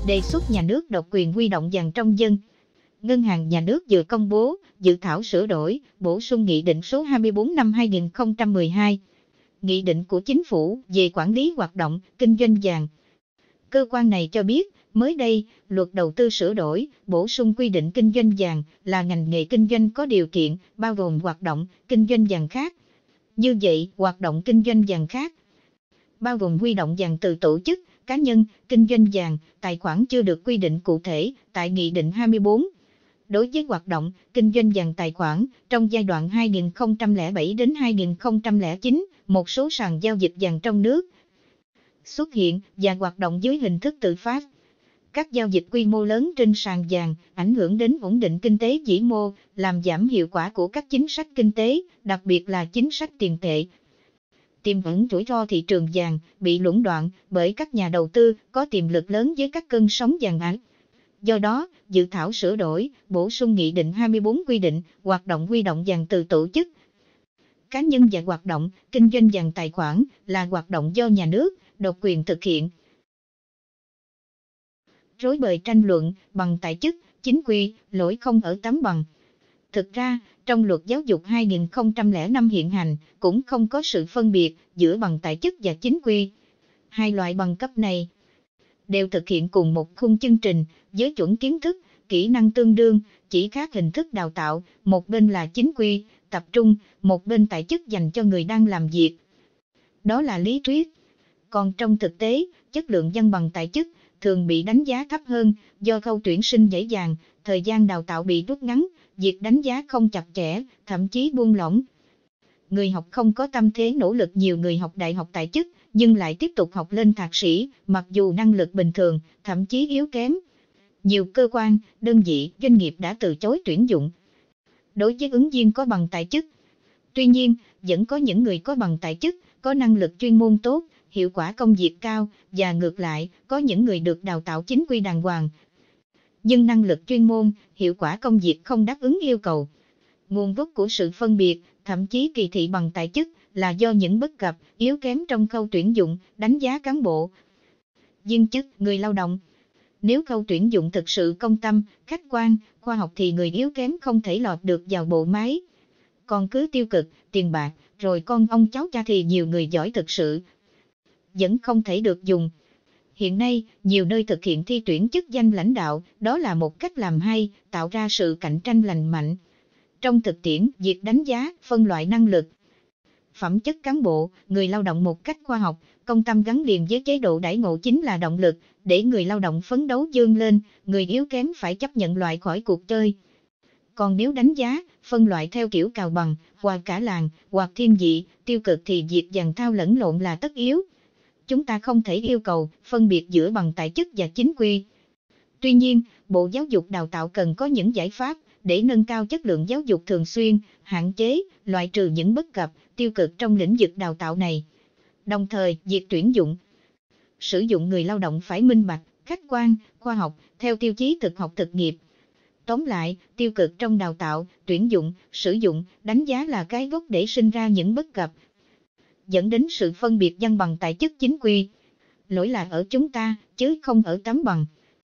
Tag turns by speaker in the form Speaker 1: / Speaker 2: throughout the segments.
Speaker 1: Đề xuất nhà nước độc quyền huy động vàng trong dân. Ngân hàng Nhà nước vừa công bố dự thảo sửa đổi, bổ sung Nghị định số 24 năm 2012, Nghị định của Chính phủ về quản lý hoạt động kinh doanh vàng. Cơ quan này cho biết, mới đây, Luật Đầu tư sửa đổi, bổ sung quy định kinh doanh vàng là ngành nghề kinh doanh có điều kiện, bao gồm hoạt động kinh doanh vàng khác. Như vậy, hoạt động kinh doanh vàng khác bao gồm huy động vàng từ tổ chức, cá nhân, kinh doanh vàng, tài khoản chưa được quy định cụ thể tại Nghị định 24. Đối với hoạt động kinh doanh vàng tài khoản, trong giai đoạn 2007 đến 2009, một số sàn giao dịch vàng trong nước xuất hiện và hoạt động dưới hình thức tự phát. Các giao dịch quy mô lớn trên sàn vàng ảnh hưởng đến ổn định kinh tế vĩ mô, làm giảm hiệu quả của các chính sách kinh tế, đặc biệt là chính sách tiền tệ. Tiềm ẩn rủi ro thị trường vàng bị lũng đoạn bởi các nhà đầu tư có tiềm lực lớn với các cơn sóng vàng ảo. Do đó, dự thảo sửa đổi, bổ sung Nghị định 24 quy định hoạt động huy động vàng từ tổ chức, cá nhân và hoạt động kinh doanh vàng tài khoản là hoạt động do nhà nước độc quyền thực hiện. Rối bời tranh luận bằng tại chức, chính quy, lỗi không ở tấm bằng. Thực ra, trong Luật Giáo dục 2005 hiện hành cũng không có sự phân biệt giữa bằng tại chức và chính quy. Hai loại bằng cấp này đều thực hiện cùng một khung chương trình với chuẩn kiến thức, kỹ năng tương đương, chỉ khác hình thức đào tạo, một bên là chính quy, tập trung, một bên tại chức dành cho người đang làm việc. Đó là lý thuyết. Còn trong thực tế, chất lượng văn bằng tại chức thường bị đánh giá thấp hơn do khâu tuyển sinh dễ dàng, thời gian đào tạo bị rút ngắn, việc đánh giá không chặt chẽ, thậm chí buông lỏng. Người học không có tâm thế nỗ lực. Nhiều người học đại học tại chức nhưng lại tiếp tục học lên thạc sĩ, mặc dù năng lực bình thường, thậm chí yếu kém. Nhiều cơ quan, đơn vị, doanh nghiệp đã từ chối tuyển dụng đối với ứng viên có bằng tại chức. Tuy nhiên, vẫn có những người có bằng tại chức, có năng lực chuyên môn tốt, hiệu quả công việc cao, và ngược lại, có những người được đào tạo chính quy đàng hoàng, nhưng năng lực chuyên môn, hiệu quả công việc không đáp ứng yêu cầu. Nguồn gốc của sự phân biệt, thậm chí kỳ thị bằng tại chức là do những bất cập, yếu kém trong khâu tuyển dụng, đánh giá cán bộ, viên chức, người lao động. Nếu khâu tuyển dụng thực sự công tâm, khách quan, khoa học thì người yếu kém không thể lọt được vào bộ máy. Còn cứ tiêu cực, tiền bạc, rồi con ông cháu cha thì nhiều người giỏi thực sự vẫn không thể được dùng. Hiện nay, nhiều nơi thực hiện thi tuyển chức danh lãnh đạo, đó là một cách làm hay, tạo ra sự cạnh tranh lành mạnh. Trong thực tiễn, việc đánh giá, phân loại năng lực, phẩm chất cán bộ, người lao động một cách khoa học, công tâm gắn liền với chế độ đãi ngộ chính là động lực để người lao động phấn đấu vươn lên, người yếu kém phải chấp nhận loại khỏi cuộc chơi. Còn nếu đánh giá, phân loại theo kiểu cào bằng, hoặc cả làng, hoặc thiên vị, tiêu cực thì việc dàn thao lẫn lộn là tất yếu. Chúng ta không thể yêu cầu phân biệt giữa bằng tại chức và chính quy. Tuy nhiên, Bộ Giáo dục Đào tạo cần có những giải pháp để nâng cao chất lượng giáo dục thường xuyên, hạn chế, loại trừ những bất cập, tiêu cực trong lĩnh vực đào tạo này. Đồng thời, việc tuyển dụng, sử dụng người lao động phải minh bạch, khách quan, khoa học, theo tiêu chí thực học thực nghiệp. Tóm lại, tiêu cực trong đào tạo, tuyển dụng, sử dụng, đánh giá là cái gốc để sinh ra những bất cập, dẫn đến sự phân biệt văn bằng tại chức chính quy. Lỗi là ở chúng ta, chứ không ở tấm bằng.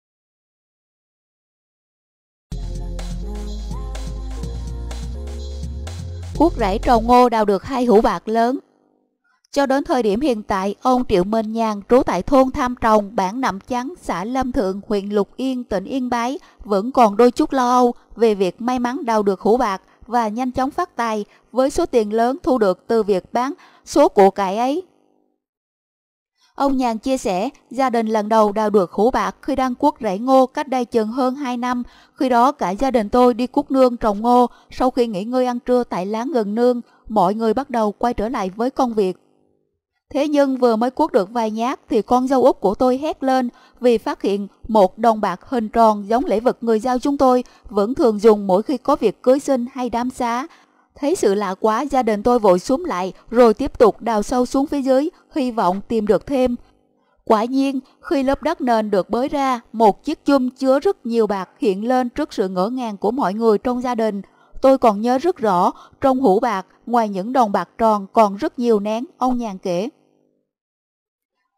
Speaker 2: Cuốc rẫy trồng ngô đào được 2 hũ bạc lớn. Cho đến thời điểm hiện tại, ông Triệu Minh Nhàn trú tại thôn Tham Trồng, bản Nậm Chắn, xã Lâm Thượng, huyện Lục Yên, tỉnh Yên Bái vẫn còn đôi chút lo âu về việc may mắn đào được hũ bạc và nhanh chóng phát tài với số tiền lớn thu được từ việc bán số của cải ấy. Ông Nhàn chia sẻ, gia đình lần đầu đào được hũ bạc khi đang cuốc rẫy ngô cách đây chừng hơn 2 năm. Khi đó cả gia đình tôi đi cuốc nương trồng ngô, sau khi nghỉ ngơi ăn trưa tại lán gần nương, mọi người bắt đầu quay trở lại với công việc. Thế nhưng vừa mới cuốc được vài nhát thì con dâu út của tôi hét lên vì phát hiện một đồng bạc hình tròn giống lễ vật người giao chúng tôi vẫn thường dùng mỗi khi có việc cưới sinh hay đám xá. Thấy sự lạ quá, gia đình tôi vội xúm lại rồi tiếp tục đào sâu xuống phía dưới, hy vọng tìm được thêm. Quả nhiên, khi lớp đất nền được bới ra, một chiếc chum chứa rất nhiều bạc hiện lên trước sự ngỡ ngàng của mọi người trong gia đình. Tôi còn nhớ rất rõ, trong hũ bạc, ngoài những đồng bạc tròn còn rất nhiều nén, ông Nhàn kể.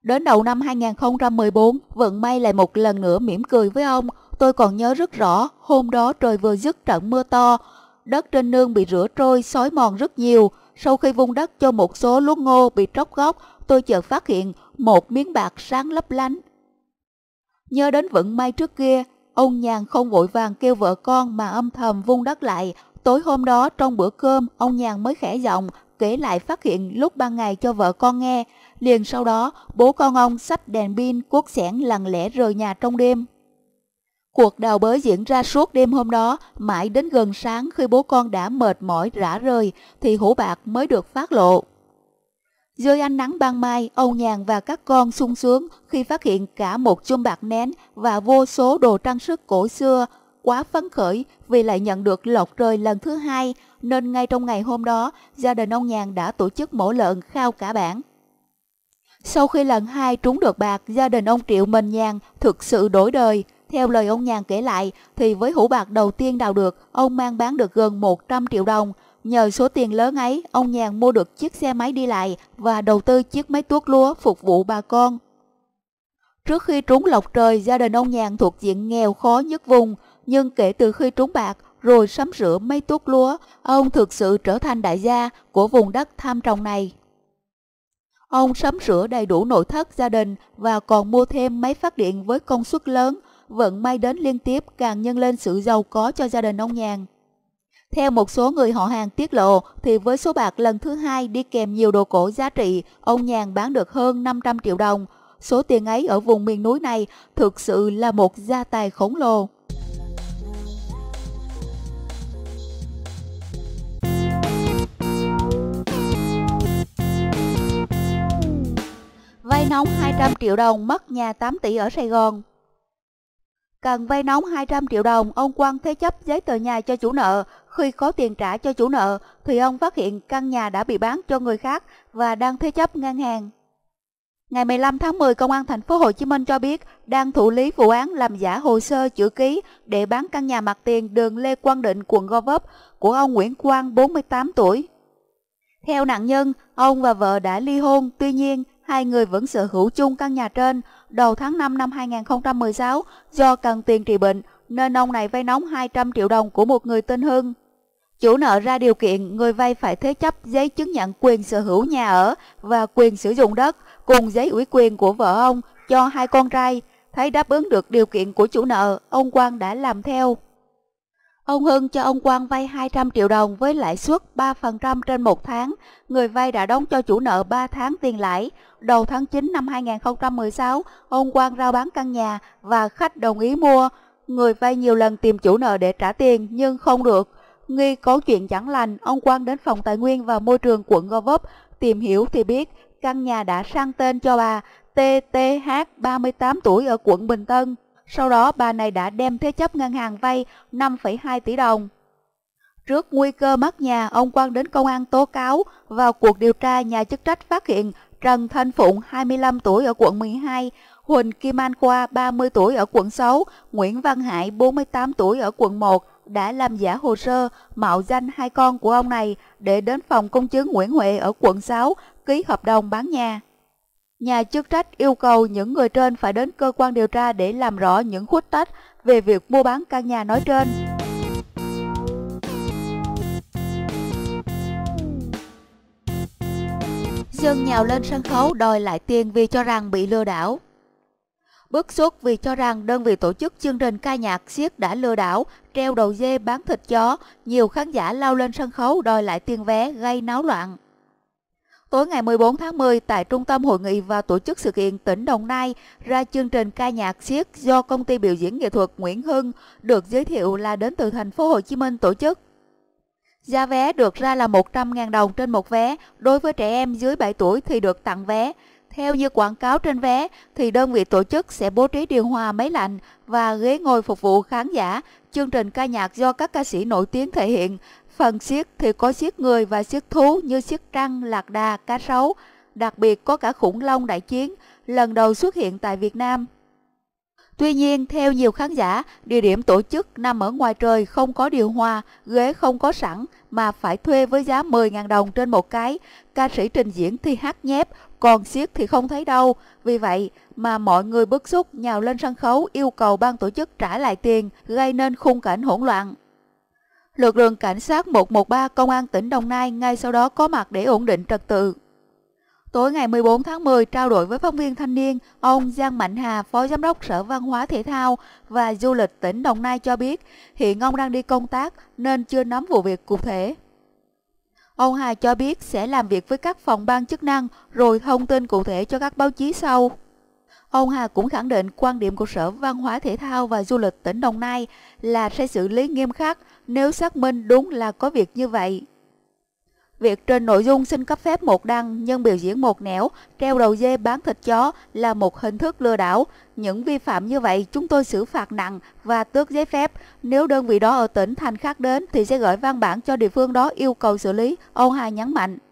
Speaker 2: Đến đầu năm 2014, vận may lại một lần nữa mỉm cười với ông. Tôi còn nhớ rất rõ, hôm đó trời vừa dứt trận mưa to, đất trên nương bị rửa trôi, xói mòn rất nhiều. Sau khi vun đất cho một số lúa ngô bị tróc gốc, tôi chợt phát hiện một miếng bạc sáng lấp lánh. Nhớ đến vận may trước kia, ông Nhàn không vội vàng kêu vợ con mà âm thầm vun đất lại. Tối hôm đó trong bữa cơm, ông Nhàn mới khẽ giọng kể lại phát hiện lúc ban ngày cho vợ con nghe. Liền sau đó, bố con ông xách đèn pin cuốc xẻng lặng lẽ rời nhà trong đêm. Cuộc đào bới diễn ra suốt đêm hôm đó, mãi đến gần sáng khi bố con đã mệt mỏi rã rời thì hũ bạc mới được phát lộ. Dưới ánh nắng ban mai, ông Nhàn và các con sung sướng khi phát hiện cả một chum bạc nén và vô số đồ trang sức cổ xưa. Quá phấn khởi vì lại nhận được lộc trời lần thứ hai, nên ngay trong ngày hôm đó, gia đình ông Nhàn đã tổ chức mổ lợn khao cả bản. Sau khi lần hai trúng được bạc, gia đình ông Triệu Minh Nhàn thực sự đổi đời. Theo lời ông Nhàn kể lại, thì với hũ bạc đầu tiên đào được, ông mang bán được gần 100 triệu đồng. Nhờ số tiền lớn ấy, ông Nhàn mua được chiếc xe máy đi lại và đầu tư chiếc máy tuốt lúa phục vụ bà con. Trước khi trúng lộc trời, gia đình ông Nhàn thuộc diện nghèo khó nhất vùng. Nhưng kể từ khi trúng bạc, rồi sắm sửa máy tuốt lúa, ông thực sự trở thành đại gia của vùng đất tham trồng này. Ông sắm sửa đầy đủ nội thất gia đình và còn mua thêm máy phát điện với công suất lớn. Vận may đến liên tiếp càng nhân lên sự giàu có cho gia đình ông Nhàn. Theo một số người họ hàng tiết lộ, thì với số bạc lần thứ hai đi kèm nhiều đồ cổ giá trị, ông Nhàn bán được hơn 500 triệu đồng. Số tiền ấy ở vùng miền núi này thực sự là một gia tài khổng lồ. Vay nóng 200 triệu đồng, mất nhà 8 tỷ ở Sài Gòn. Cần vay nóng 200 triệu đồng, ông Quang thế chấp giấy tờ nhà cho chủ nợ. Khi có tiền trả cho chủ nợ, thì ông phát hiện căn nhà đã bị bán cho người khác và đang thế chấp ngân hàng. Ngày 15 tháng 10, Công an thành phố Hồ Chí Minh cho biết đang thụ lý vụ án làm giả hồ sơ chữ ký để bán căn nhà mặt tiền đường Lê Quang Định, quận Gò Vấp của ông Nguyễn Quang, 48 tuổi. Theo nạn nhân, ông và vợ đã ly hôn, tuy nhiên hai người vẫn sở hữu chung căn nhà trên. Đầu tháng 5 năm 2016, do cần tiền trị bệnh, nên ông này vay nóng 200 triệu đồng của một người tên Hưng. Chủ nợ ra điều kiện người vay phải thế chấp giấy chứng nhận quyền sở hữu nhà ở và quyền sử dụng đất, cùng giấy ủy quyền của vợ ông cho hai con trai. Thấy đáp ứng được điều kiện của chủ nợ, ông Quang đã làm theo. Ông Hưng cho ông Quang vay 200 triệu đồng với lãi suất 3% trên một tháng. Người vay đã đóng cho chủ nợ 3 tháng tiền lãi. Đầu tháng 9 năm 2016, ông Quang rao bán căn nhà và khách đồng ý mua. Người vay nhiều lần tìm chủ nợ để trả tiền nhưng không được. Nghi có chuyện chẳng lành, ông Quang đến Phòng Tài nguyên và Môi trường quận Gò Vấp tìm hiểu thì biết căn nhà đã sang tên cho bà TTH, 38 tuổi ở quận Bình Tân. Sau đó bà này đã đem thế chấp ngân hàng vay 5,2 tỷ đồng. Trước nguy cơ mất nhà, ông Quang đến công an tố cáo. Vào cuộc điều tra, nhà chức trách phát hiện Trần Thanh Phụng, 25 tuổi ở quận 12, Huỳnh Kim An Khoa, 30 tuổi ở quận 6, Nguyễn Văn Hải, 48 tuổi ở quận 1 đã làm giả hồ sơ, mạo danh hai con của ông này để đến phòng công chứng Nguyễn Huệ ở quận 6 ký hợp đồng bán nhà. Nhà chức trách yêu cầu những người trên phải đến cơ quan điều tra để làm rõ những khuất tất về việc mua bán căn nhà nói trên. Dân nhào lên sân khấu đòi lại tiền vì cho rằng bị lừa đảo. Bức xúc vì cho rằng đơn vị tổ chức chương trình ca nhạc xiếc đã lừa đảo, treo đầu dê bán thịt chó, nhiều khán giả lao lên sân khấu đòi lại tiền vé gây náo loạn. Tối ngày 14 tháng 10, tại Trung tâm Hội nghị và Tổ chức Sự kiện tỉnh Đồng Nai ra chương trình ca nhạc xiếc do công ty biểu diễn nghệ thuật Nguyễn Hưng, được giới thiệu là đến từ thành phố Hồ Chí Minh tổ chức. Giá vé được ra là 100.000 đồng trên một vé, đối với trẻ em dưới 7 tuổi thì được tặng vé. Theo như quảng cáo trên vé, thì đơn vị tổ chức sẽ bố trí điều hòa máy lạnh và ghế ngồi phục vụ khán giả. Chương trình ca nhạc do các ca sĩ nổi tiếng thể hiện. Phần xiếc thì có xiếc người và xiếc thú như xiếc trăng, lạc đà, cá sấu. Đặc biệt có cả khủng long đại chiến, lần đầu xuất hiện tại Việt Nam. Tuy nhiên, theo nhiều khán giả, địa điểm tổ chức nằm ở ngoài trời, không có điều hòa, ghế không có sẵn mà phải thuê với giá 10.000 đồng trên một cái. Ca sĩ trình diễn thì hát nhép, còn xiếc thì không thấy đâu. Vì vậy mà mọi người bức xúc nhào lên sân khấu yêu cầu ban tổ chức trả lại tiền, gây nên khung cảnh hỗn loạn. Lực lượng cảnh sát 113 Công an tỉnh Đồng Nai ngay sau đó có mặt để ổn định trật tự. Tối ngày 14 tháng 10, trao đổi với phóng viên Thanh niên, ông Giang Mạnh Hà, Phó Giám đốc Sở Văn hóa Thể thao và Du lịch tỉnh Đồng Nai cho biết hiện ông đang đi công tác nên chưa nắm vụ việc cụ thể. Ông Hà cho biết sẽ làm việc với các phòng ban chức năng rồi thông tin cụ thể cho các báo chí sau. Ông Hà cũng khẳng định quan điểm của Sở Văn hóa Thể thao và Du lịch tỉnh Đồng Nai là sẽ xử lý nghiêm khắc nếu xác minh đúng là có việc như vậy. Việc trên nội dung xin cấp phép một đăng nhưng biểu diễn một nẻo, treo đầu dê bán thịt chó là một hình thức lừa đảo. Những vi phạm như vậy chúng tôi xử phạt nặng và tước giấy phép. Nếu đơn vị đó ở tỉnh thành khác đến thì sẽ gửi văn bản cho địa phương đó yêu cầu xử lý, ông Hà nhấn mạnh.